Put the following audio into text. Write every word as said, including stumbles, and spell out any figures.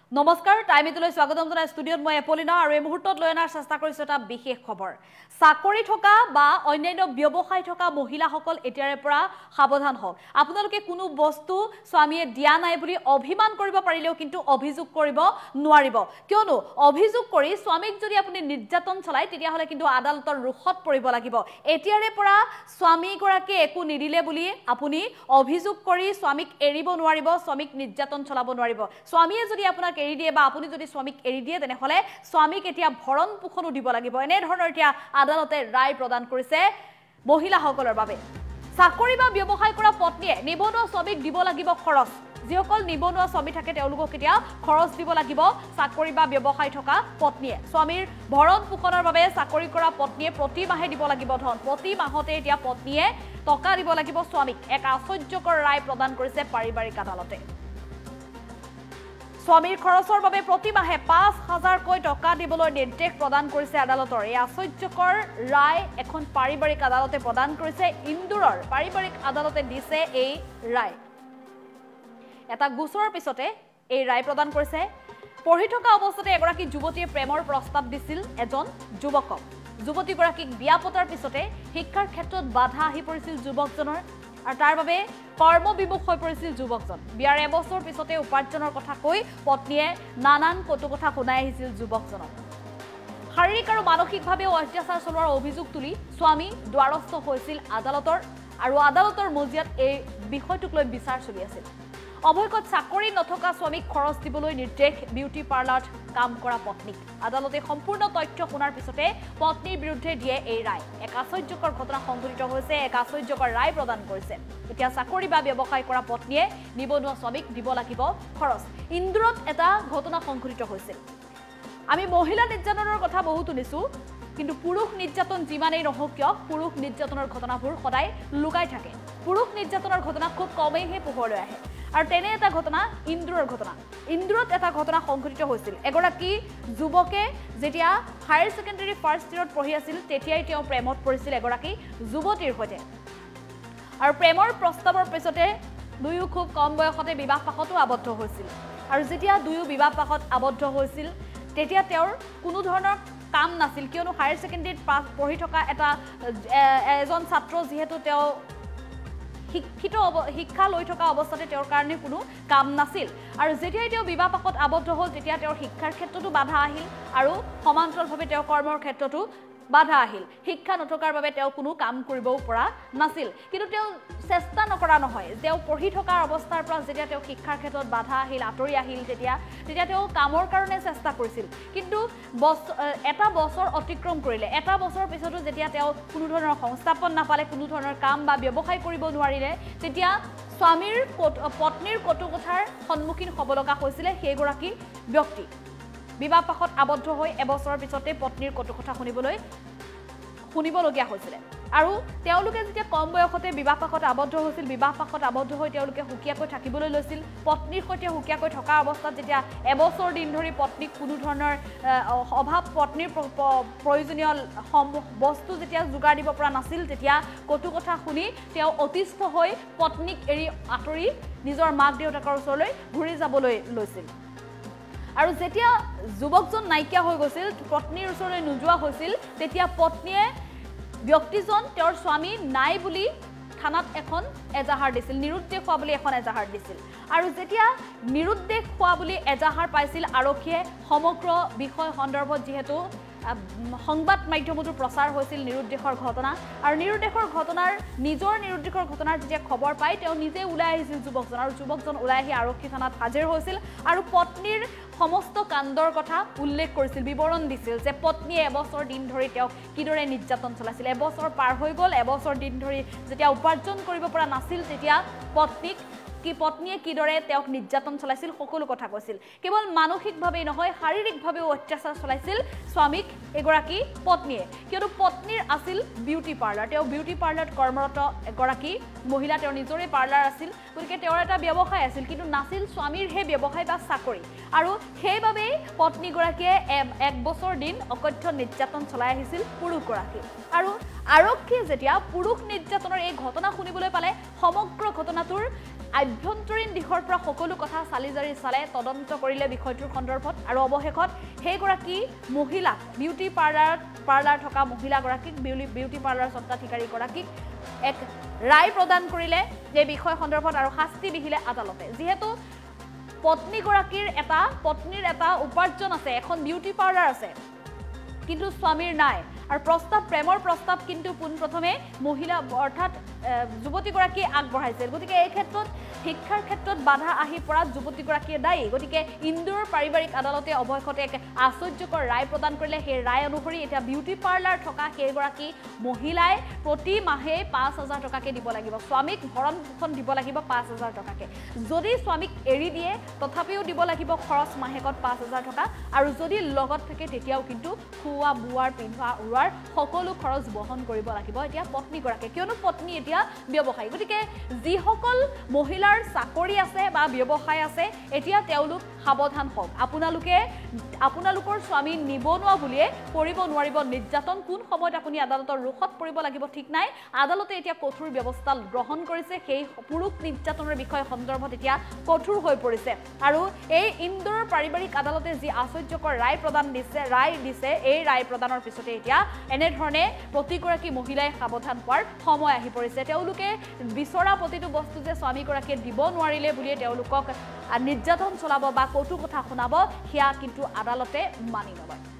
নমস্কাৰ টাইমিতলৈ স্বাগতম জনাই ষ্টুডিঅত মই এপলিনা আৰু এই মুহূৰ্তত লৈ অনাৰ চেষ্টা কৰিছো এটা বিশেষ খবৰ চাকৰি থকা বা অন্যান্য ব্যৱসায় থকা মহিলাসকল এতিয়াৰে পৰা সাৱধান হওক আপোনালোকে কোনো বস্তু স্বামীয়ে দিয়া নাই বুলি অভিমান কৰিব পাৰিলেও কিন্তু অভিযোগ কৰিব নোৱাৰিব কিয়নো অভিযোগ কৰি স্বামীক যদি আপুনি নিৰ্যাতন চলাই তেতিয়া হলে কিন্তু আদালতৰ ৰুখত পৰিব লাগিব এতিয়াৰে পৰা স্বামী গৰাকী একো নিদিলে বুলি আপুনি অভিযোগ কৰি স্বামীক এৰিব নোৱাৰিব স্বামীক নিৰ্যাতন চলাব নোৱাৰিব স্বামীয়ে যদি আপোনাক এৰি দিয়ে বা আপুনি যদি স্বামীক এৰি দিয়ে তেনেহলে স্বামীক এতিয়া ভৰণ পোষণো দিব লাগিব এনে ধৰণৰ এতিয়া আদালতে ৰায় প্ৰদান কৰিছে মহিলাসকলৰ বাবে চাকৰি বা ব্যৱসায় কৰা পত্নীয়ে নিবনুৱা স্বামীক দিব লাগিব খৰচ যিসকল নিবনুৱা স্বামী থাকে তেওঁলোকক এতিয়া খৰচ দিব লাগিব চাকৰি বা ব্যৱসায় থকা পত্নীয়ে স্বামীৰ ভৰণ পোষণৰ বাবে চাকৰি কৰা পত্নীয়ে প্ৰতি মাহে দিব লাগিব ধন প্ৰতি মাহতে এতিয়া পত্নীয়ে টকা দিব লাগিব স্বামীক এক আশ্চৰ্যকৰ ৰায় প্ৰদান কৰিছে পাৰিবাৰিক আদালতে স্বামীৰ খৰচৰ বাবে প্ৰতি মাহে পাঁচ হাজাৰ কৈ টকা দিবলৈ নিৰ্দেশ প্ৰদান কৰিছে আদালতৰ এই আশ্চৰ্যকৰ ৰায় এখন পাৰিবাৰিক আদালতে প্ৰদান কৰিছে ইন্দোৰৰ পাৰিবাৰিক আদালতে দিছে এই ৰায় এটা গোচৰৰ পিছতে এই ৰায় প্ৰদান কৰিছে পঢ়ি থকা অৱস্থাতে এগৰাকী যুৱতীয়ে প্ৰেমৰ প্ৰস্তাৱ দিছিল এজন যুৱকক যুৱতীগৰাকীক বিয়া পতাৰ পিছতে শিক্ষাৰ ক্ষেত্ৰত বাধা আহি পৰিছিল যুৱকজনৰ আৰু তাৰ বাবে কৰ্মবিমুখ হৈ পৰিছিল যুৱকজন বিয়াৰ এবছৰ পিছতে উপাৰ্জনৰ কথা কৈ পত্নীয়ে নানান কটু কথা শুনাই আহিছিল যুৱকজনক শাৰীৰিক আৰু মানসিকভাৱে অত্যাচাৰ চলোৱাৰ অভিযোগ তুলি স্বামী দ্বাৰস্থ হৈছিল আদালতৰ আৰু আদালতৰ মজিয়াত এই বিষয়টোক লৈ বিচাৰ চলি আছিল অবৈধ চাকৰি নথকা স্বামীক খৰচ দিবলৈ নিৰ্দেশ বিউটি পাৰ্লাৰত কাম কৰা পত্নীক আদালতে সম্পূৰ্ণ তথ্য শুনাৰ পিছতে পত্নীৰ বিৰুদ্ধে দিয়ে এই ৰায় এক আশ্চৰ্যকৰ ঘটনা সংঘটিত হৈছে এক আশ্চৰ্যকৰ ৰায় প্ৰদান কৰিছে এতিয়া চাকৰি বা ব্যৱসায় কৰা পত্নীয়ে নিবনুৱা স্বামীক দিব লাগিব খৰচ ইন্দোৰত এটা ঘটনা সংঘটিত হৈছিল আমি মহিলা নিৰ্যাতনৰ কথা বহুত শুনিছো কিন্তু পুৰুষ নিৰ্যাতন যিমানেই নহওক কিয় পুৰুষ নিৰ্যাতনৰ ঘটনাবোৰ সদায় লুকাই থাকে পুৰুষ নিৰ্যাতনৰ ঘটনা খুব কমেইহে পোহৰলৈ আহে আৰু তেনে এটা ঘটনা ইন্দোৰৰ ঘটনা ইন্দোৰত এটা ঘটনা সংঘটিত হৈছিল এগৰাকী যুৱকে যেতিয়া হায়াৰ সেকেন্ডাৰী ফাৰ্ষ্ট ইয়াৰত পঢ়ি আছিল তেতিয়াই তেওঁ প্ৰেমত পৰিছিল এগৰাকী যুৱতীৰ সৈতে আৰু প্ৰেমৰ প্ৰস্তাৱৰ পিছতে দুয়ো খুব কম বয়সতে বিবাহ পাশতো আবদ্ধ হৈছিল আৰু যেতিয়া দুয়ো বিবাহ পাশত আবদ্ধ হৈছিল তেতিয়া তেওঁৰ কোনো ধৰণৰ কাম নাছিল কিয়নো হায়াৰ সেকেন্ডাৰীত পাছ পঢ়ি থকা এটা এজন ছাত্ৰ যেহেতু তেওঁ শিক্ষিত শিক্ষা লৈ থকা অৱস্থাতে তেওঁৰ কাৰণে কোনো কাম নাছিল আৰু যেতিয়া তেওঁ বিবাহ পাশত আবদ্ধ হ'ল তেতিয়া তেওঁৰ শিক্ষাৰ ক্ষেত্ৰতো বাধা আহিল আৰু সমান্তৰালভাৱে তেওঁ কৰ্মৰ ক্ষেত্ৰতো বাধা আহিল শিক্ষা নথকাৰ বাবে তেওঁ কোনো কাম কৰিবও পৰা নাছিল কিন্তু তেওঁ চেষ্টা নকৰা নহয় তেওঁ পঢ়ি থকাৰ অৱস্থাৰ পৰা যেতিয়া তেওঁ শিক্ষাৰ ক্ষেত্ৰত বাধা আহিল আঁতৰি আহিল তেতিয়া তেতিয়া তেওঁ কামৰ কাৰণে চেষ্টা কৰিছিল কিন্তু এটা বছৰ অতিক্ৰম কৰিলে এটা বছৰৰ পিছতো যেতিয়া তেওঁ কোনো ধৰণৰ সংস্থাপন নাপালে কোনো ধৰণৰ কাম বা ব্যৱসায় কৰিব নোৱাৰিলে তেতিয়া স্বামীৰ পত্নীৰ কটু কথাৰ সন্মুখীন হ'ব লগা হৈছিলে সেইগৰাকী ব্যক্তি বিবাহ পাশত আবদ্ধ হৈ এবছৰৰ পিছতে পত্নীৰ কটু কথা শুনিবলৈ শুনিবলগীয়া হৈছিলে আৰু তেওঁলোকে যেতিয়া কম বয়সতে বিবাহ পাশত আবদ্ধ হৈছিল বিবাহ পাশত আবদ্ধ হৈ তেওঁলোকে সুকীয়াকৈ থাকিবলৈ লৈছিল পত্নীৰ সৈতে সুকীয়াকৈ থকা অৱস্থাত যেতিয়া এবছৰ দিন ধৰি পত্নীক কোনো ধৰণৰ অভাৱ পত্নীৰ প্ৰয়োজনীয় বস্তু যেতিয়া যোগাৰ দিব পৰা নাছিল তেতিয়া কটু কথা শুনি তেওঁ অতিষ্ঠ হৈ পত্নীক এৰি আঁতৰি নিজৰ মাক দেউতাকৰ ওচৰলৈ ঘূৰি যাবলৈ লৈছিল আৰু যেতিয়া যুৱকজন নাইকিয়া হৈ গৈছিল পত্নীৰ ওচৰলৈ নোযোৱা হৈছিল তেতিয়া পত্নীয়ে ব্যক্তিজন তেওঁৰ স্বামী নাই বুলি থানাত এখন এজাহাৰ দিছিল নিৰুদ্দেশ হোৱা বুলি এখন এজাহাৰ দিছিল আৰু যেতিয়া নিৰুদ্দেশ হোৱা বুলি এজাহাৰ পাইছিল আৰক্ষীয়ে সমগ্ৰ বিষয় সন্দৰ্ভত যিহেতু সংবাদ মাধ্যমতো প্ৰচাৰ হৈছিল নিৰুদ্দেশৰ ঘটনা আৰু নিৰুদ্দেশৰ ঘটনাৰ নিজৰ নিৰুদ্দেশৰ ঘটনাৰ যেতিয়া খবৰ পাই তেওঁ নিজে ওলাই আহিছিল যুৱকজন আৰু যুৱকজন ওলাই আহি আৰক্ষী থানাত হাজিৰ হৈছিল আৰু পত্নীৰ সমস্ত কাণ্ডৰ কথা উল্লেখ কৰিছিল বিৱৰণ দিছিল যে পত্নীয়ে এবছৰ দিন ধৰি তেওঁক কিদৰে নিৰ্যাতন চলাইছিল এবছৰ পাৰ হৈ গ'ল এবছৰ দিন ধৰি যেতিয়া উপাৰ্জন কৰিব পৰা নাছিল তেতিয়া পত্নীক কি পত্নীয়ে কিদৰে তেওঁক নিৰ্যাতন চলাইছিল সকলো কথা কৈছিল কেৱল মানসিকভাৱে নহয় শাৰীৰিকভাৱেও অত্যাচাৰ চলাইছিল স্বামীক এগৰাকী পত্নীয়ে কিয়নো পত্নীৰ আছিল বিউটি পাৰ্লাৰ তেওঁ বিউটি পাৰ্লাৰত কৰ্মৰত এগৰাকী মহিলা তেওঁৰ নিজৰে পাৰ্লাৰ আছিল গতিকে তেওঁৰ এটা ব্যৱসায় আছিল কিন্তু নাছিল স্বামীৰ হে ব্যৱসায় বা চাকৰি আৰু সেইবাবে পত্নীগৰাকীয়ে এক বছৰ দিন অকথ্য নিৰ্যাতন চলাই আহিছিল পুৰুষগৰাকী আৰু আৰক্ষীয়ে যেতিয়া পুৰুষ নিৰ্যাতনৰ এই ঘটনা শুনিবলৈ পালে সমগ্ৰ ঘটনাটোৰ আভ্যন্তৰীণ দিশৰ পৰা সকলো কথা চালি জাৰি চালে তদন্ত কৰিলে বিষয়টোৰ সন্দৰ্ভত আৰু অৱশেষত সেইগৰাকী মহিলাক বিউটি পাৰ্লাৰ পাৰ্লাৰ থকা মহিলাগৰাকীক বিউটি পাৰ্লাৰ স্বত্বাধিকাৰীগৰাকীক এক ৰায় প্ৰদান কৰিলে যে বিষয় সন্দৰ্ভত আৰু শাস্তি বিহিলে আদালতে যিহেতু পত্নীগৰাকীৰ এটা পত্নীৰ এটা উপাৰ্জন আছে এখন বিউটি পাৰ্লাৰ আছে কিন্তু স্বামীৰ নাই আৰু প্ৰস্তাৱ প্ৰেমৰ প্ৰস্তাৱ কিন্তু পোনপ্ৰথমে মহিলা অৰ্থাৎ যুৱতীগৰাকীয়ে আগবঢ়াইছিল গতিকে এই ক্ষেত্ৰত শিক্ষাৰ ক্ষেত্ৰত বাধা আহি পৰা যুৱতীগৰাকীয়ে দায়ী গতিকে ইন্দোৰৰ পাৰিবাৰিক আদালতে অৱশেষতে এক আশ্চৰ্যকৰ ৰায় প্ৰদান কৰিলে সেই ৰায় অনুসৰি এতিয়া বিউটি পাৰ্লাৰ থকা সেইগৰাকী মহিলাই প্ৰতি মাহে পাঁচ হাজাৰ টকাকে দিব লাগিব স্বামীক ভৰণ পোষণ দিব লাগিব পাঁচ হাজাৰ টকাকে যদি স্বামীক এৰি দিয়ে তথাপিও দিব লাগিব খৰচ মাহেকত পাঁচ হাজাৰ টকা আৰু যদি লগত থাকে তেতিয়াও কিন্তু খোৱা বোৱাৰ পিন্ধা উৰুৱাৰ সকলো খৰচ বহন কৰিব লাগিব এতিয়া পত্নীগৰাকীয়ে কিয়নো পত্নী এতিয়া ব্যৱসায়ী গতিকে যিসকল মহিলাৰ চাকৰি আছে বা ব্যৱসায় আছে এতিয়া তেওঁলোক সাৱধান হওক আপোনালোকে আপোনালোকৰ স্বামী নিবনুৱা বুলিয়ে কৰিব নোৱাৰিব নিৰ্যাতন কোন সময়ত আপুনি আদালতৰ ৰুখত পৰিব লাগিব ঠিক নাই আদালতে এতিয়া কঠোৰ ব্যৱস্থা গ্ৰহণ কৰিছে সেই পুৰুষ নিৰ্যাতনৰ বিষয় সন্দৰ্ভত এতিয়া কঠোৰ হৈ পৰিছে আৰু এই ইন্দোৰৰ পাৰিবাৰিক আদালতে যি আশ্চৰ্যকৰ ৰায় প্ৰদান দিছে ৰায় দিছে এই ৰায় প্ৰদানৰ পিছতে এতিয়া এনেধৰণে প্ৰতিগৰাকী মহিলাই সাৱধান হোৱাৰ সময় আহি পৰিছে তেওঁলোকে বিচৰা প্ৰতিটো বস্তু যে স্বামীগৰাকীয়ে দিব নোৱাৰিলে বুলিয়ে তেওঁলোকক নিৰ্যাতন চলাব বা কটু কথা শুনাব সেয়া কিন্তু আদালতে মানি নলয়